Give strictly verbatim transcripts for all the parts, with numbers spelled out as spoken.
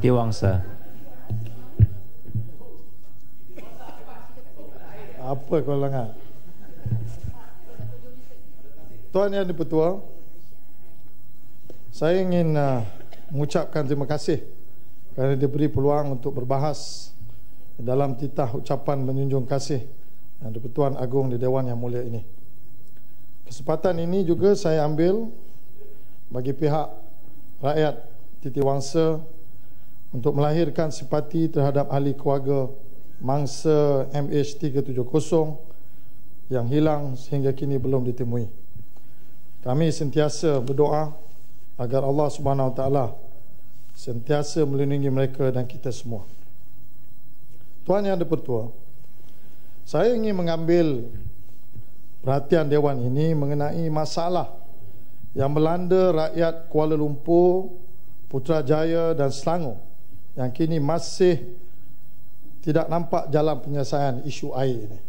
Titiwangsa. Apa kau langgar? Tuan Yang di-Pertua, saya ingin uh, mengucapkan terima kasih kerana diberi peluang untuk berbahas dalam titah ucapan menjunjung kasih Yang di-Pertuan Agong di Dewan Yang Mulia ini. Kesempatan ini juga saya ambil bagi pihak rakyat Titiwangsa untuk melahirkan simpati terhadap ahli keluarga mangsa M H tiga tujuh kosong yang hilang sehingga kini belum ditemui. Kami sentiasa berdoa agar Allah Subhanahu Wa Taala sentiasa melindungi mereka dan kita semua. Tuan Yang di-Pertua, saya ingin mengambil perhatian Dewan ini mengenai masalah yang melanda rakyat Kuala Lumpur, Putrajaya dan Selangor yang kini masih tidak nampak jalan penyelesaian isu air ini.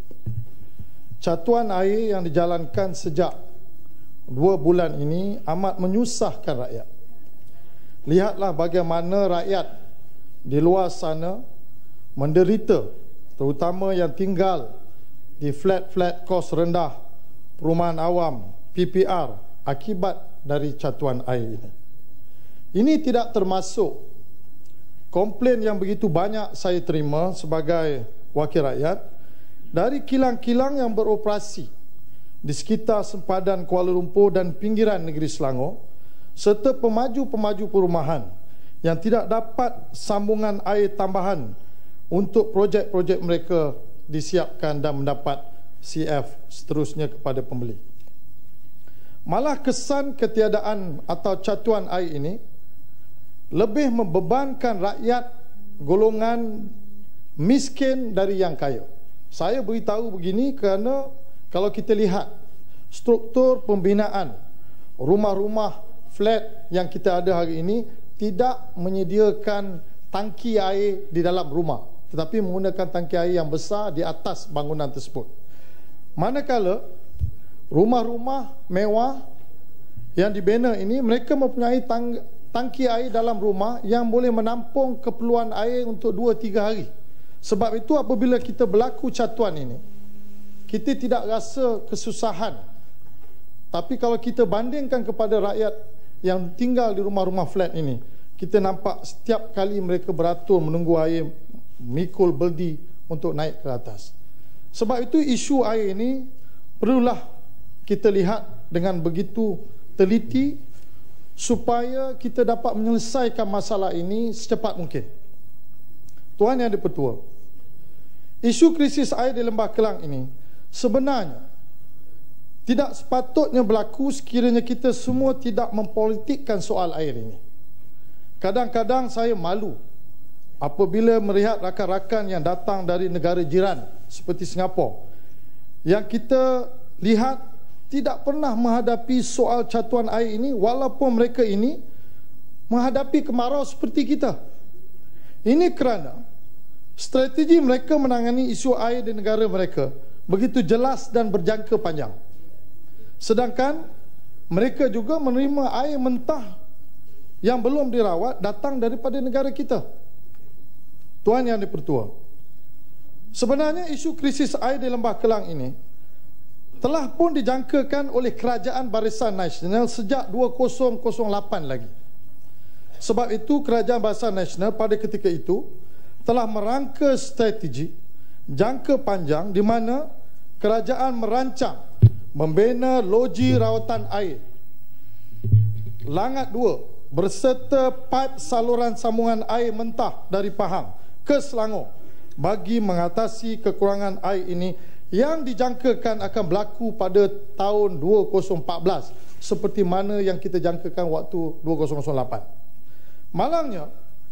Catuan air yang dijalankan sejak dua bulan ini amat menyusahkan rakyat. Lihatlah bagaimana rakyat di luar sana menderita, terutama yang tinggal di flat-flat kos rendah, perumahan awam, P P R, akibat dari catuan air ini. Ini tidak termasuk komplain yang begitu banyak saya terima sebagai wakil rakyat dari kilang-kilang yang beroperasi di sekitar sempadan Kuala Lumpur dan pinggiran negeri Selangor, serta pemaju-pemaju perumahan yang tidak dapat sambungan air tambahan untuk projek-projek mereka disiapkan dan mendapat C F seterusnya kepada pembeli. Malah kesan ketiadaan atau catuan air ini lebih membebankan rakyat golongan miskin dari yang kaya. Saya beritahu begini kerana kalau kita lihat struktur pembinaan rumah-rumah flat yang kita ada hari ini tidak menyediakan tangki air di dalam rumah, tetapi menggunakan tangki air yang besar di atas bangunan tersebut. Manakala rumah-rumah mewah yang dibina ini, mereka mempunyai tang tangki air dalam rumah yang boleh menampung keperluan air untuk dua tiga hari. Sebab itu apabila kita berlaku catuan ini, kita tidak rasa kesusahan. Tapi kalau kita bandingkan kepada rakyat yang tinggal di rumah-rumah flat ini, kita nampak setiap kali mereka beratur menunggu air mikul beldi untuk naik ke atas. Sebab itu isu air ini perlulah kita lihat dengan begitu teliti supaya kita dapat menyelesaikan masalah ini secepat mungkin. Tuan Yang di-Pertua, isu krisis air di Lembah Kelang ini sebenarnya tidak sepatutnya berlaku sekiranya kita semua tidak mempolitikkan soal air ini. Kadang-kadang saya malu apabila melihat rakan-rakan yang datang dari negara jiran seperti Singapura, yang kita lihat tidak pernah menghadapi soal catuan air ini, walaupun mereka ini menghadapi kemarau seperti kita. Ini kerana strategi mereka menangani isu air di negara mereka begitu jelas dan berjangka panjang. Sedangkan mereka juga menerima air mentah yang belum dirawat datang daripada negara kita. Tuan Yang di-Pertua, sebenarnya isu krisis air di Lembah Kelang ini telah pun dijangkakan oleh Kerajaan Barisan Nasional sejak dua ribu lapan lagi. Sebab itu Kerajaan Barisan Nasional pada ketika itu telah merangka strategi jangka panjang di mana kerajaan merancang membina loji rawatan air Langat dua berserta paip saluran sambungan air mentah dari Pahang ke Selangor bagi mengatasi kekurangan air ini yang dijangkakan akan berlaku pada tahun dua ribu empat belas seperti mana yang kita jangkakan waktu dua ribu lapan. Malangnya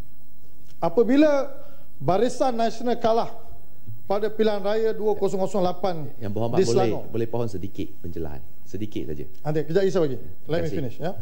apabila Barisan Nasional kalah pada pilihan raya dua ribu lapan yang berhormat di boleh Selangor, boleh pohon sedikit pencerahan, sedikit saja. Nanti kejap Isa bagi. Let me finish ya.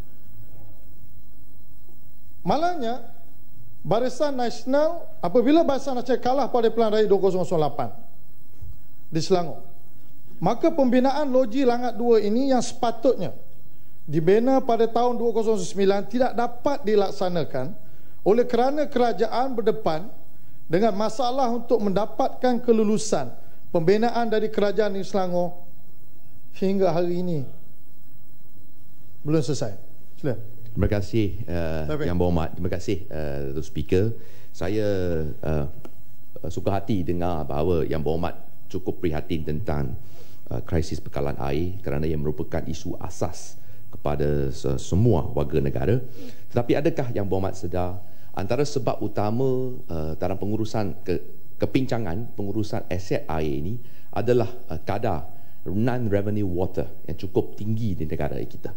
Malangnya Barisan Nasional apabila Barisan Nasional kalah pada pilihan raya dua ribu lapan di Selangor, maka pembinaan loji Langat dua ini yang sepatutnya dibina pada tahun dua ribu sembilan tidak dapat dilaksanakan Oleh kerana kerajaan berdepan dengan masalah untuk mendapatkan kelulusan pembinaan dari kerajaan Negeri Selangor hingga hari ini belum selesai. Sila. Terima kasih uh, Yang Berhormat. Terima kasih uh, Datuk Speaker. Saya uh, suka hati dengar bahawa Yang Berhormat cukup prihatin tentang uh, krisis bekalan air kerana ia merupakan isu asas kepada semua warga negara. Tetapi adakah Yang Berhormat sedar antara sebab utama uh, dalam pengurusan ke, kepincangan pengurusan aset air ini adalah uh, kadar non-revenue water yang cukup tinggi di negara kita.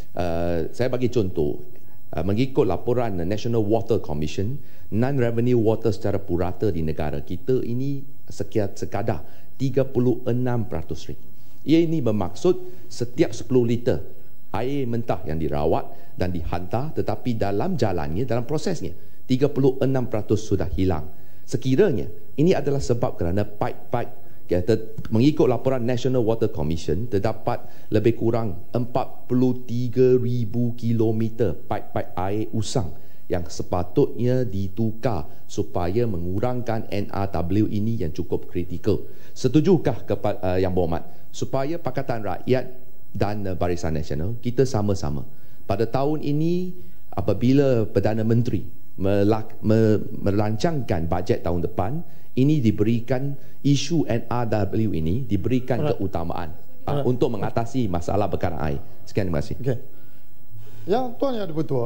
Uh, saya bagi contoh, uh, mengikut laporan National Water Commission, non-revenue water secara purata di negara kita ini sekian sekadar tiga puluh enam peratus ringgit. Ia ini bermaksud setiap sepuluh liter air mentah yang dirawat dan dihantar, tetapi dalam jalannya, dalam prosesnya, tiga puluh enam peratus sudah hilang. Sekiranya ini adalah sebab kerana pipe-pipe, mengikut laporan National Water Commission, terdapat lebih kurang empat puluh tiga ribu kilometer pipe-pipe air usang yang sepatutnya ditukar supaya mengurangkan N R W ini yang cukup kritikal. Setujukah kepada uh, Yang Berhormat supaya Pakatan Rakyat dan uh, Barisan Nasional kita sama-sama pada tahun ini apabila Perdana Menteri melak, me, merancangkan bajet tahun depan ini diberikan isu N R W ini diberikan Alright. keutamaan uh, untuk mengatasi masalah bekalan air. Sekian, terima kasih. Okay. Yang Tuan Yang Di-Pertua,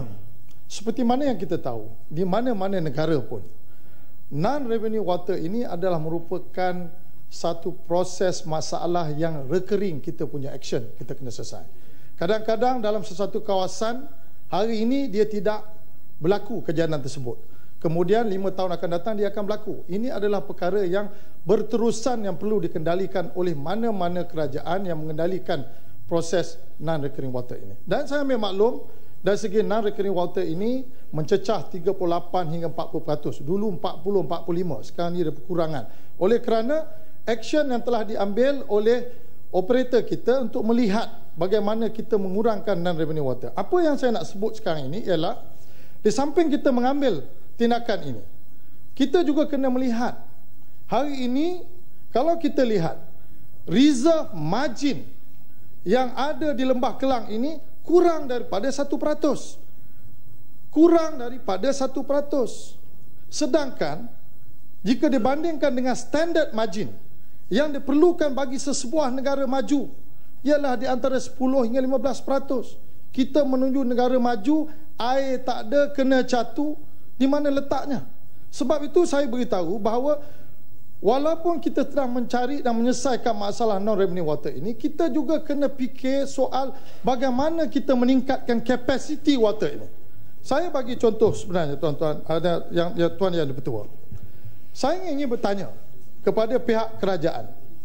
seperti mana yang kita tahu, di mana-mana negara pun non-revenue water ini adalah merupakan satu proses masalah yang recurring. Kita punya action, kita kena selesai. Kadang-kadang dalam sesuatu kawasan hari ini dia tidak berlaku kejadian tersebut, kemudian lima tahun akan datang dia akan berlaku. Ini adalah perkara yang berterusan yang perlu dikendalikan oleh mana-mana kerajaan yang mengendalikan proses non-recurring water ini. Dan saya ambil maklum dari segi non-recurring water ini mencecah tiga puluh lapan hingga empat puluh peratus. Dulu empat puluh, empat puluh lima, sekarang ini ada perkurangan. Oleh kerana action yang telah diambil oleh operator kita untuk melihat bagaimana kita mengurangkan non-revenue water. Apa yang saya nak sebut sekarang ini ialah di samping kita mengambil tindakan ini, kita juga kena melihat hari ini kalau kita lihat reserve margin yang ada di Lembah Kelang ini kurang daripada satu peratus. Kurang daripada satu peratus. Sedangkan jika dibandingkan dengan standard margin yang diperlukan bagi sesebuah negara maju ialah di antara sepuluh hingga lima belas peratus. Kita menuju negara maju, air tak ada, kena catu, di mana letaknya? Sebab itu saya beritahu bahawa walaupun kita telah mencari dan menyelesaikan masalah non-revenue water ini, kita juga kena fikir soal bagaimana kita meningkatkan capacity water ini. Saya bagi contoh sebenarnya, tuan-tuan, ada yang, yang Tuan Yang Di-Pertua. Saya ingin bertanya kepada pihak kerajaan,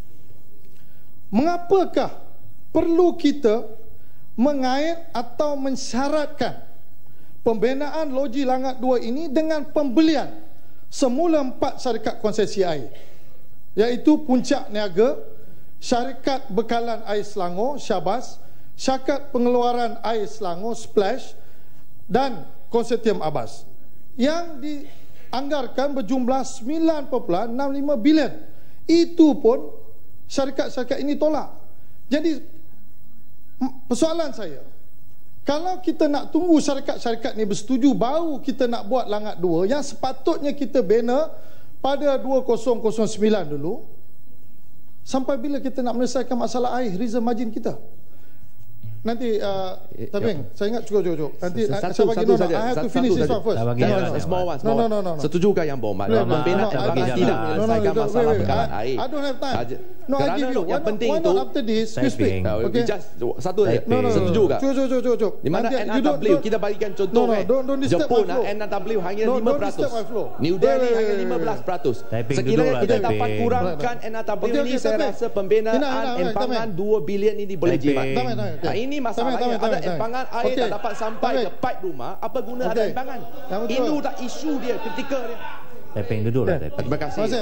mengapakah perlu kita mengait atau mensyaratkan pembinaan loji Langat dua ini dengan pembelian semula empat syarikat konsesi air, iaitu Puncak Niaga, Syarikat Bekalan Air Selangor Syabas, Syarikat Pengeluaran Air Selangor Splash dan Konsortium Abbas, yang dianggarkan berjumlah sembilan perpuluhan enam lima bilion. Itu pun syarikat-syarikat ini tolak. Jadi persoalan saya, kalau kita nak tunggu syarikat-syarikat ni bersetuju baru kita nak buat Langat dua, yang sepatutnya kita bina pada dua ribu sembilan dulu, sampai bila kita nak menyelesaikan masalah air reserve margin kita? Nanti uh, Tabing, saya ingat cukup cukup. Nanti satu, saya bagi satu no, I have to finish this one first. Small one, no, no, no, no. Setujukah Yang Berhormat pembinaan tembaga tidak menyelesaikan masalah bekalan air? I don't have time. No, I give you. Yang penting itu after this, you speak. Okay. Just satu saja. Setuju tak? Cukup, cukup, cukup, cukup. Di mana N R W kita bagikan contoh no, no, don't, don't Jepun N R W hanya lima peratus. New Delhi hanya lima belas peratus. Sekiranya kita dapat kurangkan N R W ini, saya rasa pembinaan empangan dua bilion ini boleh jimat. Ini masalahnya, ada empangan air tak dapat sampai ke pipe rumah, apa guna ada empangan? Itu tak isu dia, ketika dia. Taiping duduklah. Terima kasih.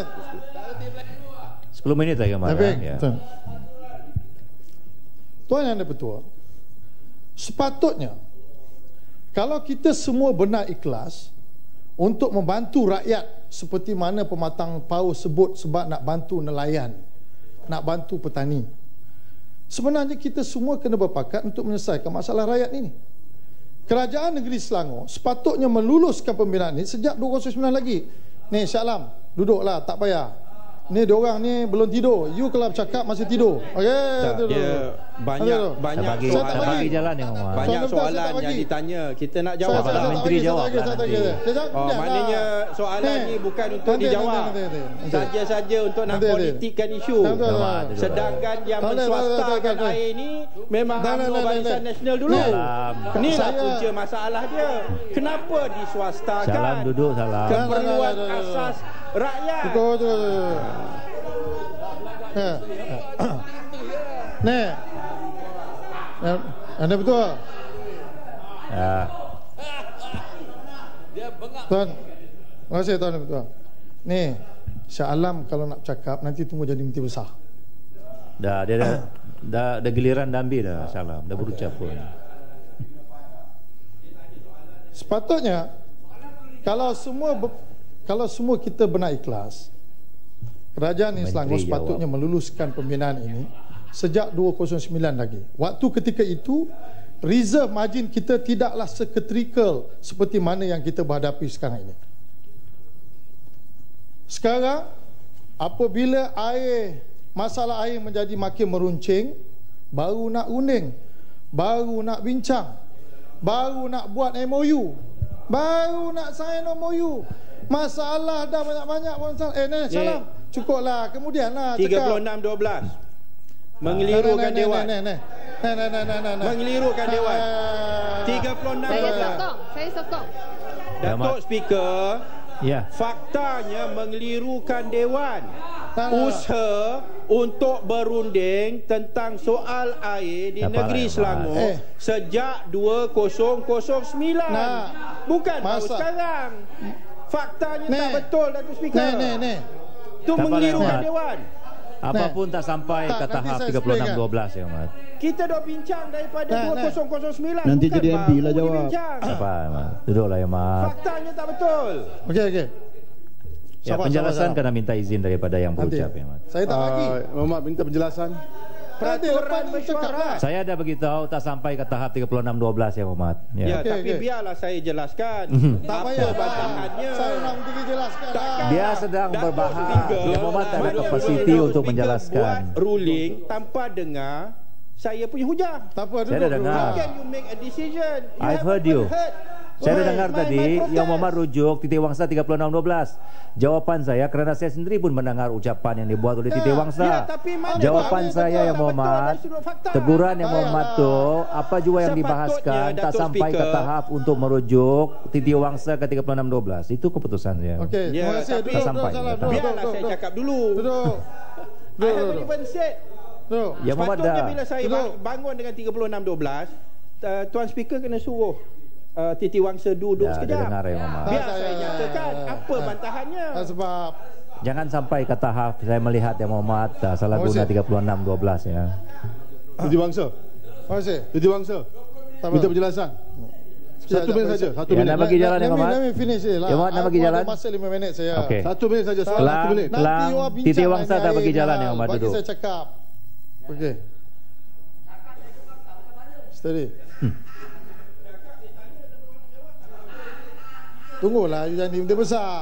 sepuluh minit lagi marah. Ya. Tuan Yang Di-Pertua, sepatutnya kalau kita semua benar ikhlas, untuk membantu rakyat seperti mana pematang pauh sebut sebab nak bantu nelayan, nak bantu petani. Sebenarnya kita semua kena berpakat untuk menyelesaikan masalah rakyat ini. Kerajaan Negeri Selangor sepatutnya meluluskan pembinaan ini sejak dua ribu sembilan lagi. Ni Shah Alam, duduklah, tak payah. Ni diorang ni belum tidur. You kalau bercakap masih tidur. Okey, tak, dia banyak banyak bagi, soalan. bagi jalan yang banyak soalan yang ditanya. Kita nak jawab. Saya, saya, menteri saya, jawab. saya, saya, saya, saya, saya, oh, maknanya soalan ni bukan untuk nanti, dijawab. Saja-saja untuk nak politikkan isu. Sedangkan yang menswastakan air ni memang U M N O Barisan Nasional dulu. Ni lah punca masalah dia. Kenapa diswastakan? Salam duduk, salam. Keperluan asas rakyat. Betul, betul, betul. Nih, anda betul. Ya. Tuan, terima kasih tuan betul. Nih, Shah Alam kalau nak cakap nanti tunggu jadi menteri besar. Dah, dia dah, dah, dah giliran dambi dah Shah Alam, dah berucap pun. Sepatutnya kalau semua kalau semua kita benar ikhlas, kerajaan ini Selangor sepatutnya meluluskan pembinaan ini sejak dua ribu sembilan lagi. Waktu ketika itu reserve margin kita tidaklah seketrikal seperti mana yang kita berhadapi sekarang ini. Sekarang apabila air masalah air menjadi makin meruncing, baru nak runding, baru nak bincang, baru nak buat M O U, baru nak sign M O U. Masalah dah banyak-banyak pun. Eh ni salam. Cukuplah. Kemudianlah tiga puluh enam dua belas mengelirukan dewan. Mengelirukan dewan. tiga puluh enam dua belas. Saya sokong. Saya sokong. Datuk Speaker, ya. Faktanya mengelirukan dewan. Usaha untuk berunding tentang soal air di Dapat negeri Selangor eh. sejak dua ribu sembilan. Nah, bukan baru masa sekarang. Faktanya ne. tak betul, Datuk Speaker. Ni ni ni. Itu mengelirukan dewan. Apapun tak sampai tak, ke tahap saya tiga puluh enam explain dua belas ya, Mat. Kita dah bincang daripada Nah, dua ribu sembilan. Nanti bukan jadi M P lah baru jawab. dibincang. Apa, Mat? Duduklah ya, Mat. Faktanya tak betul. Okey okey. Ya, Sabar, penjelasan sabar, sabar. kena minta izin daripada yang Nanti. berucap ya, Mat. Saya tak lagi. Uh, Muhammad minta penjelasan. Peraturan mesyuarat. Saya dah beritahu tak sampai ke tahap tiga puluh enam dua belas ya, Muhammad. Ya, Ya. Okey, tapi okey. biarlah saya jelaskan. Tak apa payah bantahannya. Saya nak menteri jelaskan. Takkan Dia sedang Datuk berbahas. Speaker, Dia Muhammad tak ada Datuk kapasiti Speaker untuk menjelaskan. Buat ruling tanpa dengar saya punya hujah. Tak apa, Saya duduk, dah duduk. dengar. How can you make a decision? You I've haven't heard you. heard. Saya dah My- dengar my- tadi my protest. yang Muhammad rujuk Titi Wangsa tiga puluh enam dua belas. Jawapan saya kerana saya sendiri pun mendengar ucapan yang dibuat oleh Titi Ya, Wangsa. ya, tapi mana Jawapan betul, saya betul, yang betul Muhammad, dari sudut fakta. teguran yang Muhammad Baiklah. tu apa jua yang Sepatutnya, dibahaskan tak Datuk sampai ke Speaker. tahap untuk merujuk Titi Wangsa ke tiga puluh enam dua belas. Itu keputusan saya. Okey, Ya, terima kasih. tapi- Duduk, Tak duduk, sampai. salam. Tak Duduk, Biarlah duduk, saya duduk. cakap dulu. Duduk. I Duduk, haven't duduk. even said. Duduk. Ya Muhammad Sepatutnya dah. bila saya Duduk. bangun dengan tiga puluh enam dua belas, uh, Tuan Speaker kena suruh uh, Titi Wangsa duduk Dah, sekejap. dah dengar ya Muhammad. Biar Tak, saya saya- nyatakan apa Ah. bantahannya. Ah, sebab Jangan sampai ke tahap saya melihat yang Muhammad uh, salah Oh, guna saya- tiga puluh enam dua belas ya. Titi Wangsa. terima kasih. Titi Wangsa. Tak Minta apa. penjelasan. Satu Sekejap, minit sekejap. saja. Satu Ya, minit. nak bagi jalan Let ya me- Muhammad. Let me finish je lah. Ya, Muhammad, nak Aku bagi ada jalan? masa lima minit saya. Okey. Satu minit saja. Soalan Kelang, satu minit. Nanti kelang. awak bincang Titi Wangsa dengan dah bagi air jalan ni, yang Muhammad bagi duduk. saya cakap. Okey. Steady. Hmm. Tunggulah, you jangan dia besar.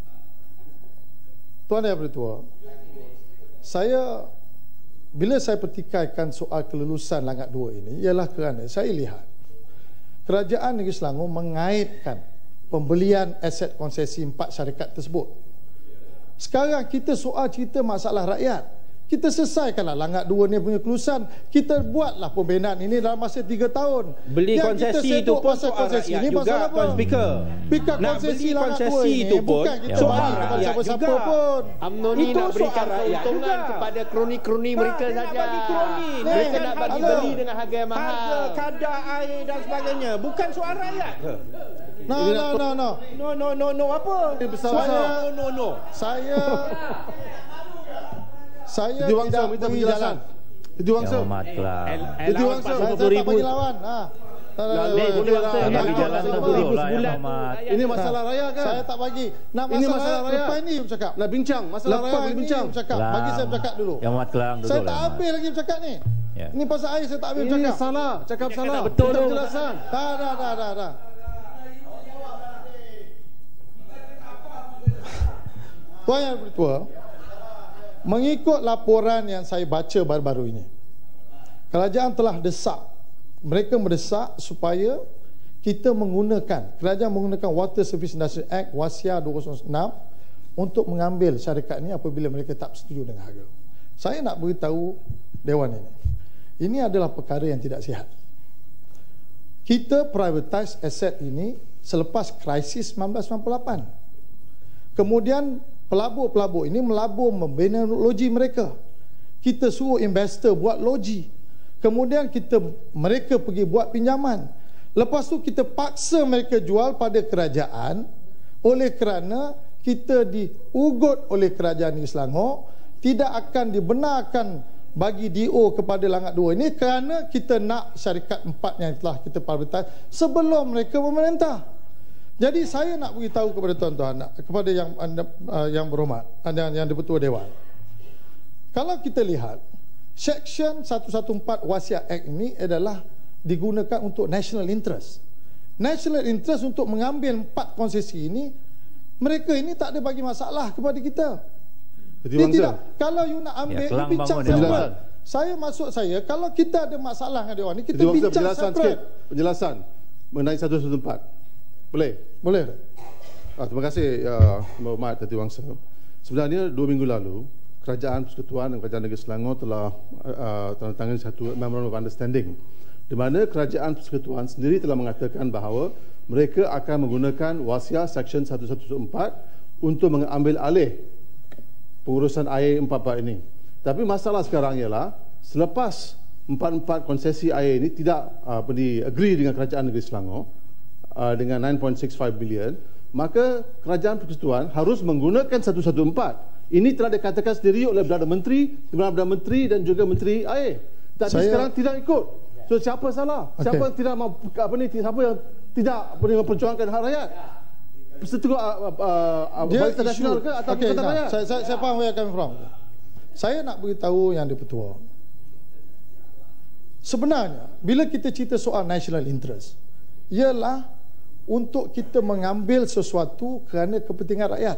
Tuan Yang Bertuah, saya bila saya pertikaikan soal kelulusan Langkat dua ini ialah kerana saya lihat Kerajaan Negeri Selangor mengaitkan pembelian aset konsesi empat syarikat tersebut. Sekarang kita soal cerita masalah rakyat. Kita selesaikanlah Langkat dua ni punya kelulusan. Kita buatlah pembinaan ini dalam masa tiga tahun. Beli Yang kita konsesi itu sibuk pun pasal soal konsesi rakyat ini juga, pasal apa? Tuan Speaker. Pikat Nak konsesi beli Langkat dua konsesi ini itu pun bukan kita soal bagi kepada rakyat siapa-siapa juga. pun. UMNO ni Itu nak berikan soal rakyat keuntungan juga. kepada kroni-kroni mereka dia nak saja. bagi kroni. Mereka Ni, nak bagi halo. beli dengan harga yang Harga, mahal. kadar air dan sebagainya. Bukan soal rakyat ke? No, no, no, no. No, no, no, no. Apa? Saya- No, no, no. Saya saya Titi Wangsa tidak minta beri penjelasan. jalan. Titi Ya Wangsa. Muhammad kelang. Saya, saya tak bagi lawan. Ha. Bagi jalan dulu lah ya Muhammad. Ini masalah raya kan? Saya tak bagi. Nak Ini masalah, masalah raya. lepas ini bercakap. Nak bincang masalah raya, boleh bincang. Bercakap. Bagi saya bercakap dulu. Yang Muhammad kelang dulu. Saya tak habis lagi bercakap ni. Ya. Ini pasal air saya tak habis Ini bercakap. salah, cakap salah. betul Minta tu. penjelasan. Dah, dah, dah, dah, dah. Tuan Yang Bertua, mengikut laporan yang saya baca baru-baru ini, kerajaan telah desak, mereka mendesak supaya kita menggunakan, kerajaan menggunakan Water Service Industry Act Wasiat dua ribu enam untuk mengambil syarikat ini apabila mereka tak setuju dengan harga. Saya nak beritahu Dewan ini, ini adalah perkara yang tidak sihat. Kita privatize aset ini selepas krisis seribu sembilan ratus sembilan puluh lapan. Kemudian pelabur-pelabur ini melabur membina loji mereka. Kita suruh investor buat loji. Kemudian kita mereka pergi buat pinjaman. Lepas tu kita paksa mereka jual pada kerajaan oleh kerana kita diugut oleh kerajaan Negeri Selangor tidak akan dibenarkan bagi D O kepada Langat dua ini kerana kita nak syarikat empat yang telah kita privatize sebelum mereka memerintah. Jadi saya nak beritahu kepada tuan-tuan, kepada yang anda, uh, yang berhormat, yang, yang di-Pertua Dewan. Kalau kita lihat Section seratus empat belas Wasiat Act ini adalah digunakan untuk national interest. National interest untuk mengambil empat konsesi ini, mereka ini tak ada bagi masalah kepada kita. Jadi Dia bangsa. tidak. Kalau you nak ambil, Ya, you kelang bincang bangun dia. separate. Saya maksud saya, kalau kita ada masalah dengan Dewan ni, kita Jadi bangsa bincang penjelasan sikit. separate. Penjelasan mengenai seratus empat. Boleh? Boleh. Ah, terima kasih uh, Mohd Datuk Wangsa. Sebenarnya dua minggu lalu Kerajaan Persekutuan dan Kerajaan Negeri Selangor telah uh, tandatangani satu Memorandum of Understanding di mana Kerajaan Persekutuan sendiri telah mengatakan bahawa mereka akan menggunakan Wasiat Section seratus empat untuk mengambil alih pengurusan air empat empat ini. Tapi masalah sekarang ialah selepas empat empat konsesi air ini tidak uh, di agree dengan Kerajaan Negeri Selangor uh, dengan nine point six five bilion, maka Kerajaan Persekutuan harus menggunakan seratus empat. Ini telah dikatakan sendiri oleh Perdana Menteri, Perdana Menteri dan juga Menteri Air. Tapi Saya... sekarang tidak ikut. So siapa salah? Okay. Siapa tidak mau apa ni? Siapa yang tidak apa ni memperjuangkan hak rakyat? Persetujuan uh, uh, Barisan Nasional ke atau okay, Pakatan nah, Rakyat? Saya, saya, saya faham where coming from. Saya nak beritahu yang di-Pertua. Sebenarnya bila kita cerita soal national interest, ialah untuk kita mengambil sesuatu kerana kepentingan rakyat.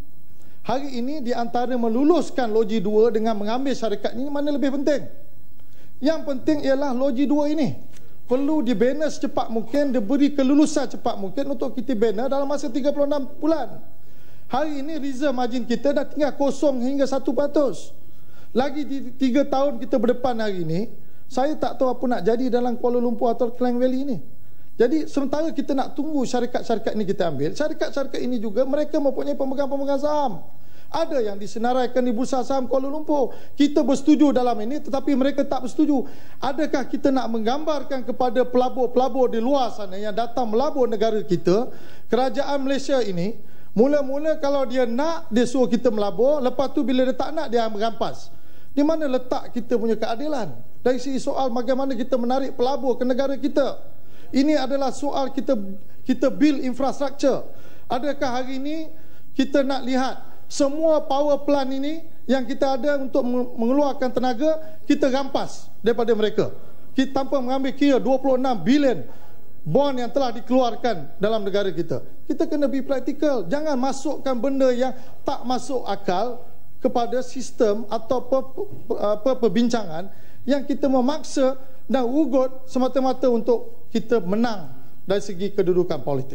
Hari ini di antara meluluskan Loji dua dengan mengambil syarikat ini, mana lebih penting? Yang penting ialah Loji dua ini perlu dibina secepat mungkin, diberi kelulusan cepat mungkin untuk kita bina dalam masa tiga puluh enam bulan. Hari ini reserve margin kita dah tinggal kosong hingga satu peratus. Lagi di tiga tahun kita berdepan hari ini, saya tak tahu apa nak jadi dalam Kuala Lumpur atau Klang Valley ini. Jadi sementara kita nak tunggu syarikat-syarikat ini kita ambil, syarikat-syarikat ini juga mereka mempunyai pemegang-pemegang saham. Ada yang disenaraikan di Bursa Saham Kuala Lumpur. Kita bersetuju dalam ini tetapi mereka tak bersetuju. Adakah kita nak menggambarkan kepada pelabur-pelabur di luar sana yang datang melabur negara kita, kerajaan Malaysia ini, mula-mula kalau dia nak, dia suruh kita melabur, lepas tu bila dia tak nak, dia merampas. Di mana letak kita punya keadilan? Dari segi soal bagaimana kita menarik pelabur ke negara kita. Ini adalah soal kita kita build infrastructure. Adakah hari ini kita nak lihat semua power plant ini yang kita ada untuk mengeluarkan tenaga, kita rampas daripada mereka. Kita tanpa mengambil kira dua puluh enam bilion bond yang telah dikeluarkan dalam negara kita. Kita kena be practical. Jangan masukkan benda yang tak masuk akal kepada sistem atau per, per, perbincangan yang kita memaksa dan ugut semata-mata untuk kita menang dari segi kedudukan politik.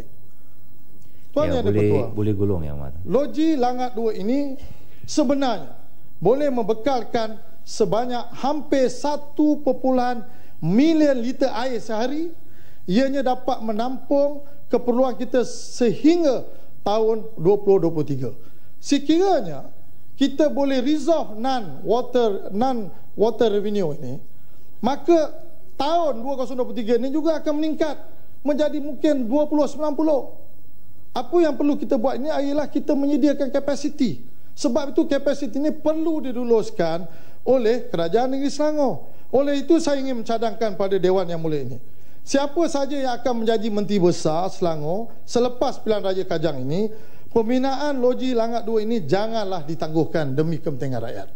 Tuan ya, yang boleh, di-Pertua, boleh gulung yang mana? Loji Langat dua ini sebenarnya boleh membekalkan sebanyak hampir satu perpuluhan milion liter air sehari. Ianya dapat menampung keperluan kita sehingga tahun dua ribu dua puluh tiga. Sekiranya kita boleh resolve non-water non-water revenue ini, maka tahun dua ribu dua puluh tiga ini juga akan meningkat menjadi mungkin dua puluh sembilan puluh. Apa yang perlu kita buat ini ialah kita menyediakan kapasiti. Sebab itu kapasiti ini perlu diluluskan oleh Kerajaan Negeri Selangor. Oleh itu saya ingin mencadangkan pada Dewan Yang Mulia ini, siapa saja yang akan menjadi Menteri Besar Selangor selepas pilihan raya Kajang ini, pembinaan loji Langgat dua ini janganlah ditangguhkan demi kepentingan rakyat.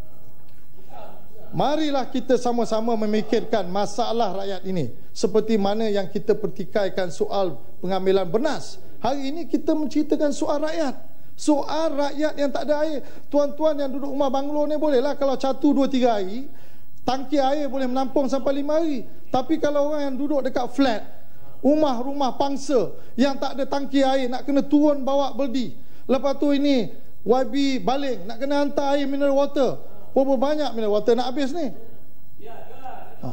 Marilah kita sama-sama memikirkan masalah rakyat ini, seperti mana yang kita pertikaikan soal pengambilan bernas. Hari ini kita menceritakan soal rakyat, soal rakyat yang tak ada air. Tuan-tuan yang duduk rumah banglo ni bolehlah kalau catu dua tiga hari, tangki air boleh menampung sampai lima hari. Tapi kalau orang yang duduk dekat flat, rumah-rumah pangsa yang tak ada tangki air, nak kena turun bawa beldi. Lepas tu ini Y B baling, nak kena hantar air mineral water. Berapa banyak mineral water nak habis ni? Ha.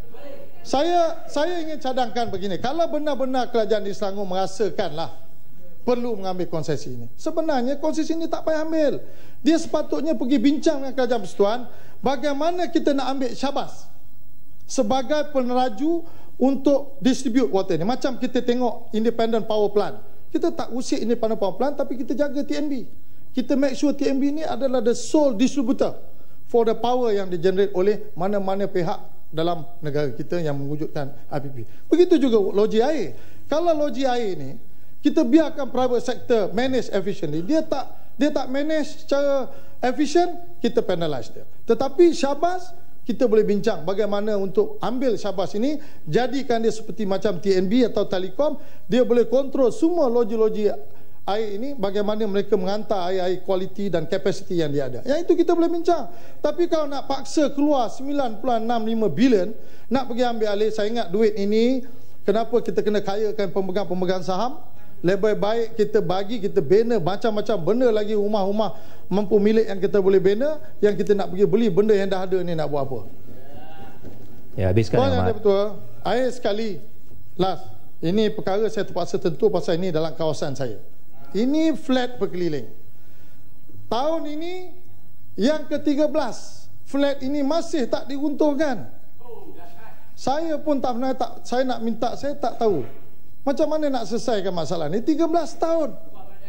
Saya saya ingin cadangkan begini, kalau benar-benar kerajaan di Selangor merasakanlah perlu mengambil konsesi ini, sebenarnya konsesi ini tak payah ambil. Dia sepatutnya pergi bincang dengan Kerajaan Persekutuan bagaimana kita nak ambil Syabas sebagai peneraju untuk distribute water ni. Macam kita tengok independent power plant, kita tak usik independent power plant, tapi kita jaga T N B. Kita make sure T N B ni adalah the sole distributor for the power yang di-generate oleh mana-mana pihak dalam negara kita yang mewujudkan I P P. Begitu juga loji air. Kalau loji air ni kita biarkan private sector manage efficiently, dia tak dia tak manage secara efficient, kita penalize dia. Tetapi Syabas, kita boleh bincang bagaimana untuk ambil Syabas ini, jadikan dia seperti macam T N B atau Telekom. Dia boleh kontrol semua loji-loji air ini, bagaimana mereka menghantar air-air kualiti dan kapasiti yang dia ada. Yang itu kita boleh bincang. Tapi kalau nak paksa keluar sembilan puluh enam lima bilion nak pergi ambil alih, saya ingat duit ini kenapa kita kena kayakan pemegang-pemegang saham? Lebih baik kita bagi, kita bina macam-macam benda lagi, rumah-rumah mampu milik yang kita boleh bina, yang kita nak pergi beli benda yang dah ada ni nak buat apa? Ya, habiskan Tuan yang betul. Air sekali last. Ini perkara saya terpaksa tentu pasal ini dalam kawasan saya. Ini flat berkeliling. Tahun ini yang ke tiga belas, flat ini masih tak diruntuhkan. Saya pun tak pernah tak, saya nak minta, saya tak tahu macam mana nak selesaikan masalah ni. Tiga belas tahun.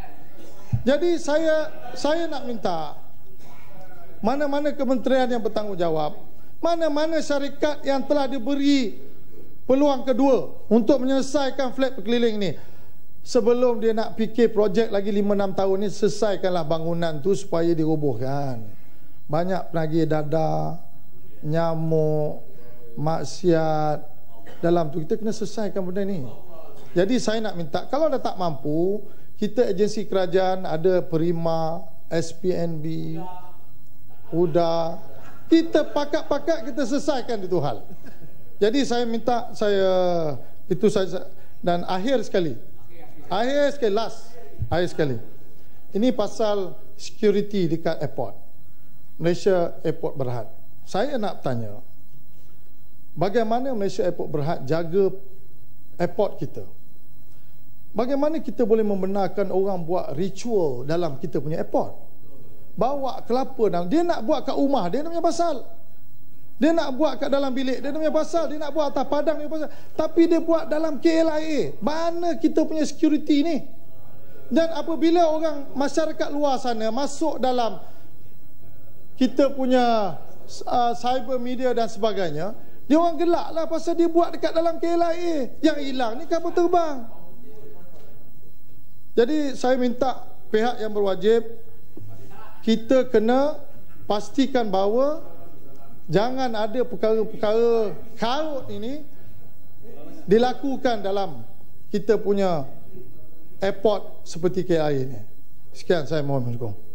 Jadi saya saya nak minta mana-mana kementerian yang bertanggungjawab, mana-mana syarikat yang telah diberi peluang kedua untuk menyelesaikan flat berkeliling ni, sebelum dia nak fikir projek lagi lima enam tahun ni, selesaikanlah bangunan tu supaya dirobohkan. Banyak penagih dadah, nyamuk, maksiat dalam tu. Kita kena selesaikan benda ni. Jadi saya nak minta, kalau dah tak mampu, kita agensi kerajaan ada Perima, S P N B, U D A, kita pakat-pakat kita selesaikan itu hal. Jadi saya minta, saya itu saja. Dan akhir sekali, akhir sekali, last, akhir sekali, ini pasal security dekat airport Malaysia Airport Berhad. Saya nak tanya, bagaimana Malaysia Airport Berhad jaga airport kita? Bagaimana kita boleh membenarkan orang buat ritual dalam kita punya airport? Bawa kelapa dalam, dia nak buat kat rumah, dia nak punya pasal. Dia nak buat kat dalam bilik, dia nak punya pasal. Dia nak buat atas padang, dia punya pasal. Tapi dia buat dalam K L I A. Mana kita punya security ni? Dan apabila orang masyarakat luar sana masuk dalam kita punya uh, cyber media dan sebagainya, dia orang gelak lah pasal dia buat dekat dalam K L I A. Yang hilang ni kapal terbang. Jadi saya minta pihak yang berwajib, kita kena pastikan bahawa jangan ada perkara-perkara karut ini dilakukan dalam kita punya airport seperti K L I A ini. Sekian, saya mohon mendukung.